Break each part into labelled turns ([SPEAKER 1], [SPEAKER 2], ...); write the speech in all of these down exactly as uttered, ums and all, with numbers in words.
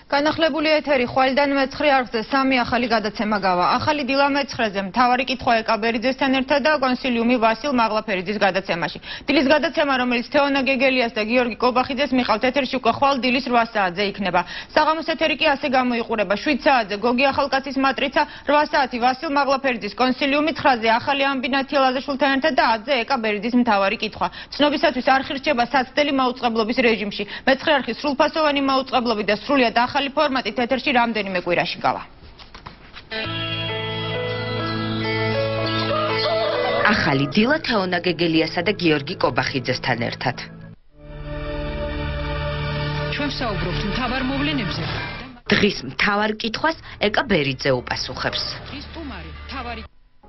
[SPEAKER 1] განახლებული ეთერი ხვალიდან მეცხრე არხზე სამი ახალი გადაცემა გავა. ახალი დილა მეცხრეზე მთავარი კითხვა ეკაბერიძესთან ერთად და კონსილიუმი ვასილ მაღლაფერიძის გადაცემაში. დილის გადაცემა, რომელიც თეონა გეგელიას და გიორგი კობახიძეს მიყავთ ეთერში უკვე ხვალ დილის რვა საათზე იქნება. საღამოს ეთერი კი ასე გამოიყურება. შვიდ საათზე გოგი ახალკაცის მატრიცა, რვა საათი ვასილ მაღლაფერიძის კონსილიუმი, ცხრაზე ახალი ამბინა თილაზაშვილთან ერთად და ათზე ეკაბერიძის მთავარი კითხვა. ცნობისათვის არხი რჩება საცდელი მაუწყებლობის რეჟიმში. მეცხრე არხის სრულფასოვანი მაუწყებლობით და სრულიად ახალი ფორმატით ეთერში რამდენიმე კვირაში გავა.
[SPEAKER 2] ახალი დილა თეონა გეგელიასა და გიორგი კობახიძესთან ერთად.
[SPEAKER 3] ჩვენ საუბრობთ მთავარ მოვლენებზე.
[SPEAKER 2] დღის მთავარ კითხვას ეკაბერიძე უპასუხებს.
[SPEAKER 3] დღის სტუმარი მთავარი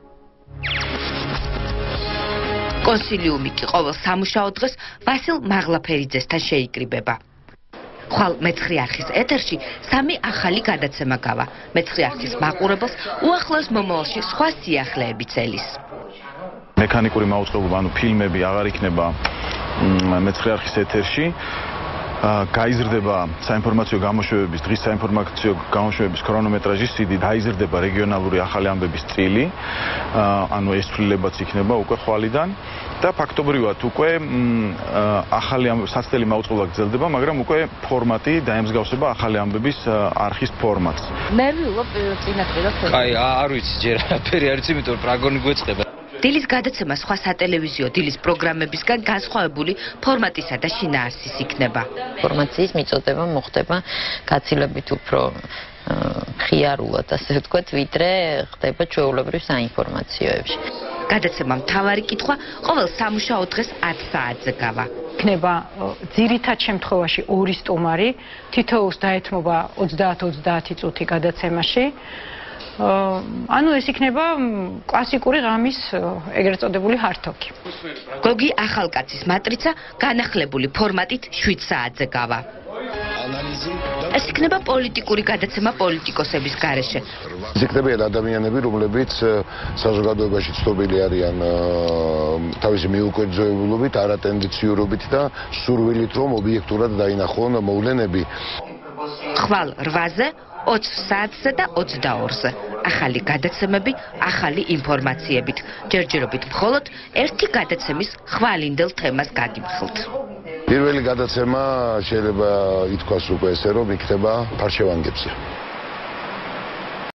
[SPEAKER 2] კონსილიუმი კი ყოველ სამუშაო დღეს ვასილ მაღლაფერიძესთან შეიკრიბება. ხვალ მეცხრე არხის ეთერში სამი ახალი გადაცემა გავა. მეცხრე არხის მაყურებელს უახლოეს მომავალში სხვა სიახლეებიც ელის.
[SPEAKER 4] მექანიკური მაუწყებლობა, ანუ ფილმები აღარ იქნება მეცხრე არხის ეთერში. გაიზრდება საინფორმაციო გამოშვებების, დღის საინფორმაციო გამოშვებების ქრონომეტრაჟის სიდი, გაიზრდება რეგიონალური ახალი ამბების წილი, ანუ ეს ცვლილებაც იქნება უკვე ხვალიდან და ფაქტობრივად უკვე ახალი საცდელი მაუწყებლობა გრძელდება, მაგრამ უკვე ფორმატი დაემსგავსება ახალი ამბების არხის ფორმატს.
[SPEAKER 2] მე ვილობ წინაპირას.
[SPEAKER 5] აი, არ ვიცი ჯერ არაფერი არ ვიცი, იმიტომ რომ პრაგონი გვეწყება.
[SPEAKER 2] დილის გადაცემა სხვა სატელევიზიო დილის პროგრამებისგან განსხვავებული ფორმატისა და შინაარსის იქნება.
[SPEAKER 6] ინფორმაციის მიწოდება მოხდება გაცილებით უფრო ხიარულად, ასე ვთქვათ, ვიდრე ხდება ჩვეულებრივ საინფორმაციოებში.
[SPEAKER 2] გადაცემა მთავარი კითხვა ყოველ სამუშაო დღეს ათ საათზე გავა.
[SPEAKER 3] იქნება ძირითად შემთხვევაში ორი სტუმარი, თითოეულს დაეთმობა ოცდაათ ოცდაათი წუთი გადაცემაში. ანუ ეს იქნება კლასიკური ღამის ეგრეთ წოდებული ჰართოქი.
[SPEAKER 2] გოგი ახალკაცის მატრიცა განახლებული ფორმატით შვიდ საათზე გავა. ეს იქნება პოლიტიკური გადაცემა პოლიტიკოსების გარეშე.
[SPEAKER 7] იქნებიან ადამიანები, რომლებიც საზოგადოებაში ცნობილი არიან თავისი მიუკვეთრებლობით, არატენდიციურობით და სურვილით, რომ ობიექტურად დაინახონ მოვლენები.
[SPEAKER 2] ხვალ რვაზე, ოცდ საათზე და ოცდაორზე. ახალი გადაცემები, ახალი ინფორმაციებით. ჯერჯერობით მხოლოდ ერთი გადაცემის ხვალინდელ თემას გაგიმხილთ.
[SPEAKER 7] პირველი გადაცემა შეიძლება ითქვას უკვე ესე, რომ იქნება ფარშევანგებზე.